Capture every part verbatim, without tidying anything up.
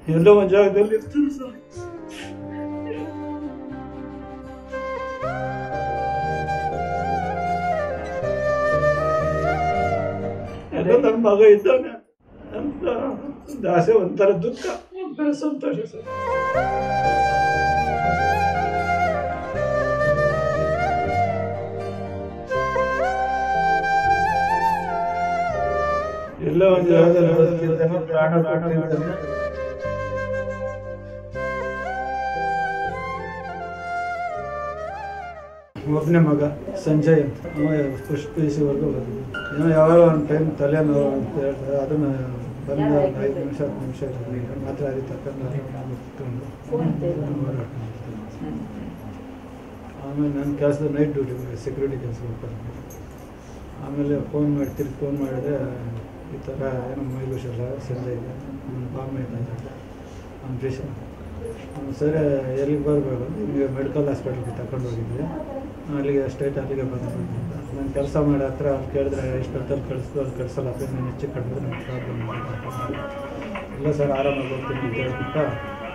ಎಲ್ಲೋ ಒಂದು ಜಾಗದಲ್ಲಿ ಇರ್ತಾರೆ ಸರ್. ಎಲ್ಲ ನನ್ನ ಮಗ ಇದ್ದಾನೆ ಅಂತ ಒಂದು ಆಸೆ, ಒಂಥರ ದುಃಖ, ಒಂಥರ ಸಂತೋಷ ಸರ್. ಎಲ್ಲ ಒಂದು ಜಾಗದಲ್ಲಿ ಪ್ರಾಣ ಕೊಟ್ಟಿದ್ದಾನೆ. ಒಬ್ಬನೇ ಮಗ ಸಂಜಯ್ ಅಂತ, ಫಸ್ಟ್ ಪಿ ಯು ಸಿ ವರ್ಗು ಬಂದಿದ್ದೆ. ಏನೋ ಯಾವಾಗ ಒಂದು ಟೈಮ್ ತಲೆನೋವು ಅಂತ ಹೇಳ್ತಾರೆ, ಅದನ್ನು ಬಂದ ಒಂದು ಐದು ನಿಮಿಷ ಹತ್ತು ನಿಮಿಷ ಮಾತ್ರ ಅದೇ ತಕ್ಕಂಡು ಆಮೇಲೆ ನನ್ನ ಕೆಲಸದ ನೈಟ್ ಡ್ಯೂಟಿ ಸೆಕ್ಯೂರಿಟಿ ಕೆಲಸ ಹೋಗ್ತಾರೆ. ಆಮೇಲೆ ಫೋನ್ ಮಾಡಿ ತಿರ್ಗಿ ಫೋನ್ ಮಾಡಿದ್ರೆ ಈ ಥರ ಏನೋ ಮೈ ಹುಷಾರಿಲ್ಲ, ಸಂಜಯ್ ಇದೆ, ಬಾಂಬೆ ಅಂತ ಅಂಬರೀಷ್. ಸರಿ ಎಲ್ಲಿಗೆ ಬರಬೇಕು, ನಿಮಗೆ ಮೆಡಿಕಲ್ ಹಾಸ್ಪಿಟ್ಲಿಗೆ ತಗೊಂಡು ಹೋಗಿದ್ದೆ, ಅಲ್ಲಿಗೆ ಸ್ಟೇಟ್ ಅಲ್ಲಿಗೆ ಬಂದು ನಾನು ಕೆಲಸ ಮಾಡಿ ಹತ್ರ ಅವ್ರು ಕೇಳಿದ್ರೆ ಎಷ್ಟು ಹೊತ್ತಲ್ಲಿ ಕಳಿಸ್ದು ಅಲ್ಲಿ ಕಳಿಸಲ್ಲ, ನಾನು ಹೆಚ್ಚು ಕಡಿಮೆ ನನಗೆ ಪ್ರಾಬ್ಲಮ್ ಇಲ್ಲ ಸರ್, ಆರಾಮಾಗಿ ಹೋಗ್ತೀನಿ ಅಂತ ಹೇಳ್ಬಿಟ್ಟು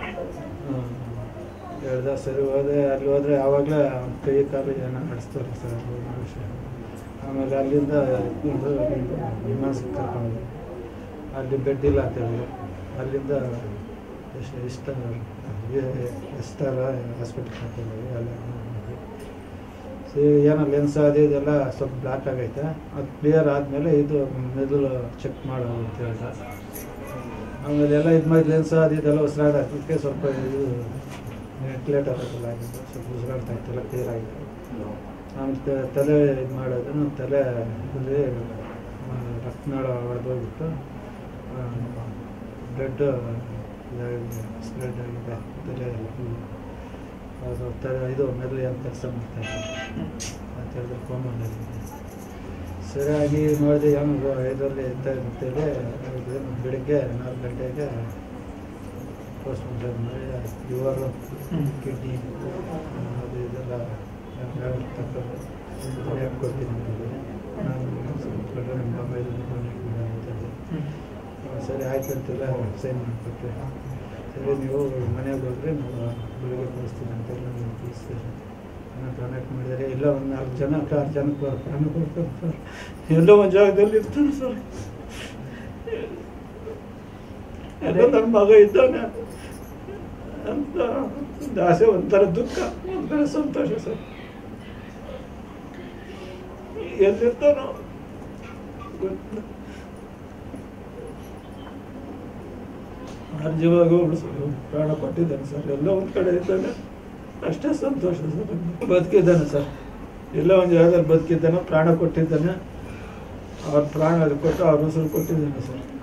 ಹೇಳ್ದೆ. ಸರಿ ಹೋದೆ, ಅಲ್ಲಿ ಹೋದರೆ ಆವಾಗಲೇ ಅವ್ನ ಕೈ ಕಾಲು ಏನೋ ನಡೆಸ್ತಾರೆ ಸರ್ ವಿಷಯ. ಆಮೇಲೆ ಅಲ್ಲಿಂದ ಇಟ್ಕೊಂಡು ವಿಮಾನಕ್ಕೆ ಕರ್ಕೊಂಡು ಅಲ್ಲಿ ಬೆಡ್ ಇಲ್ಲ ಅಂತ ಹೇಳಿದ್ರು. ಅಲ್ಲಿಂದ ಎಷ್ಟು ಇಷ್ಟ ಎಸ್ಟಾರ ಹಾಸ್ಪಿಟ್ಲ್ ಕರ್ಕೊಂಡ್ವಿ. ಅಲ್ಲಿ ಸರಿ ಏನೋ ಲೆನ್ಸ್ ಅದು ಇದೆಲ್ಲ ಸ್ವಲ್ಪ ಬ್ಲ್ಯಾಕ್ ಆಗೈತೆ, ಅದು ಕ್ಲಿಯರ್ ಆದಮೇಲೆ ಇದು ಮೆದುಳು ಚೆಕ್ ಮಾಡೋದು ಅಂತ ಹೇಳ್ದೆ. ಆಮೇಲೆ ಎಲ್ಲ ಇದು ಮಾಡಿ ಲೆನ್ಸ್ ಅದು ಇದೆಲ್ಲ ಉಸಿರಾಡೋದಕ್ಕೆ ಸ್ವಲ್ಪ ಇದು ವೆಂಟಿಲೇಟರ್ ಅದೆಲ್ಲ ಆಗಿದ್ದು, ಸ್ವಲ್ಪ ಉಸಿರಾಡ್ತಾ ಇತ್ತೆಲ್ಲ ಕ್ಲಿಯರ್ ಆಗಿದೆ. ಆಮೇಲೆ ತಲೆ ಇದು ಮಾಡೋದು, ತಲೆ ಇಲ್ಲಿ ರಕ್ತನಾಳ ಹೊಡೆದೋಗ್ಬಿಟ್ಟು ಬ್ಲಡ್ ಸ್ಪ್ರೆಡ್ ಆಗಿದೆ ತಲೆ, ಅದು ತಲೆ ಇದು ಮೆದುಳು ಏನು ಕೆಲಸ ಮಾಡ್ತಾಯಿದೆ ಅಂತ ಹೇಳಿದ್ರೆ ಕೋಮದಲ್ಲಿ. ಸರಿಯಾಗಿ ನೋಡಿದೆ, ಏನು ಐದರಲ್ಲಿ ಇರ್ತ ಅಂತೇಳಿ ಬೆಳಿಗ್ಗೆ ನಾಲ್ಕು ಗಂಟೆಗೆ ಪೋಸ್ಟ್ ಮಾರ್ಟಮ್ ಮಾಡಿ ಲಿವರು ಕಿಡ್ನಿ ಅದು ಇದೆಲ್ಲ ತಗೊಂಡು ಯಾಕೆ ಕೊಡ್ತೀನಿ ನಾನು ಸ್ವಲ್ಪ ನಿಮ್ಮ ಮೊಬೈಲಲ್ಲಿ ಕಾಂಟ್ಯಾಕ್ಟ್ ಮಾಡಿ ಅಂತಂದೆ. ಸರಿ ಆಯ್ತು ಅಂತೆಲ್ಲ ಸೈನ್ ಮಾಡಿಕೊಟ್ಟೆ. ಸರಿ ನೀವು ಮನೆಗೆ ಹೋದರೆ ನಾವು ಬೆಳಿಗ್ಗೆ ಕಳಿಸ್ತೀನಿ ಅಂತೆಲ್ಲ ನೀವು ತಿಳಿಸ್ತೀರಿ ನಾನು ಕಾಂಟ್ಯಾಕ್ಟ್ ಮಾಡಿದರೆ. ಇಲ್ಲ ಒಂದು ನಾಲ್ಕು ಜನ ಆರು ಜನಕ್ಕೆ ಪ್ರಾಣ ಕೊಡ್ತಾರೆ ಸರ್, ಎಲ್ಲೋ ಒಂದು ಜಾಗದಲ್ಲಿ ಇರ್ತಾರೆ ಸರ್. ಎಲ್ಲ ನನ್ನ ಮಗ ಇದ್ದಾನೆ ಅಂತ ಒಂದು ಆಸೆ, ಒಂಥರ ದುಃಖ, ಒಂಥರ ಸಂತೋಷ ಸರ್. ಎಲ್ಲಿರ್ತಾನೋ ಗೊತ್ತಿಲ್ಲ, ಆರು ಜೀವಾಗ ಉಳಿಸೋದು ಪ್ರಾಣ ಕೊಟ್ಟಿದ್ದಾನೆ ಸರ್. ಎಲ್ಲ ಒಂದು ಕಡೆ ಇದ್ದಾನೆ, ಅಷ್ಟೇ ಸಂತೋಷ ಸರ್. ಬದುಕಿದ್ದಾನೆ ಸರ್, ಎಲ್ಲ ಒಂದು ಜಾಗದಲ್ಲಿ ಬದುಕಿದ್ದಾನೆ, ಪ್ರಾಣ ಕೊಟ್ಟಿದ್ದಾನೆ. ಅವ್ರ ಪ್ರಾಣ ಕೊಟ್ಟು ಅವ್ರ ಉಸಿರು ಕೊಟ್ಟಿದ್ದಾನೆ ಸರ್.